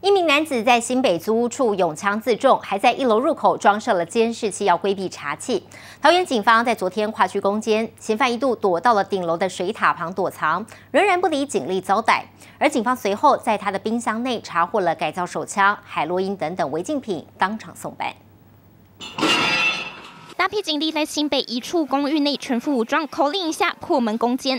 一名男子在新北租屋处拥枪自重，还在1楼入口装设了监视器，要规避查缉。桃园警方在昨天跨区攻坚，嫌犯一度躲到了顶楼的水塔旁躲藏，仍然不敌警力遭逮。而警方随后在他的冰箱内查获了改造手枪、海洛因等等违禁品，当场送办。 大批警力在新北一处公寓内全副武装，口令一下破门攻坚。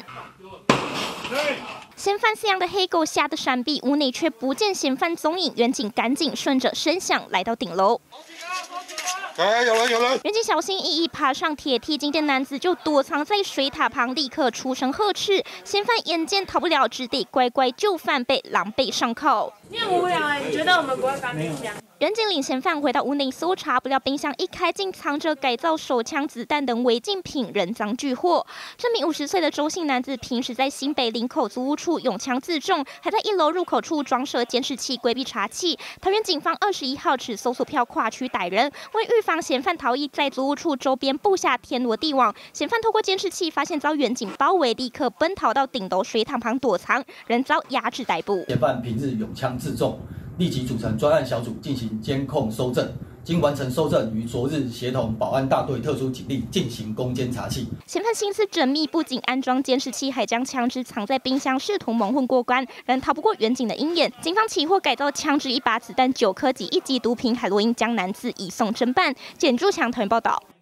嫌犯饲养的黑狗吓得闪避，屋内却不见嫌犯踪影。远警赶紧顺着声响来到顶楼。 有人！ 远警小心翼翼爬上铁梯，惊见男子就躲藏在水塔旁，立刻出声呵斥。嫌犯眼见逃不了，只得乖乖就范，被狼狈上铐。 你很无聊哎，你觉得我们不会帮你讲？ 远警领嫌犯回到屋内搜查，不料冰箱一开，竟藏着改造手枪、子弹等违禁品，人赃俱获。这名50岁的周姓男子平时在新北林口租屋处拥枪自重，还在1楼入口处装设监视器，规避查缉。桃园警方21号持搜索票跨区逮人，为预防嫌犯逃逸，在租屋处周边布下天罗地网。嫌犯透过监视器发现遭远警包围，立刻奔逃到顶楼水塘旁躲藏，人遭压制逮捕。 嫌犯平日拥枪自重。立即组成专案小组进行监控搜证，经完成搜证，于昨日协同保安大队特殊警力进行攻坚查缉。 嫌犯心思缜密，不仅安装监视器，还将枪支藏在冰箱，试图蒙混过关，仍逃不过远警的鹰眼。警方起获改造枪支1把子弹、9颗及1级毒品海洛因，将男子移送侦办。简柱强，桃园报道。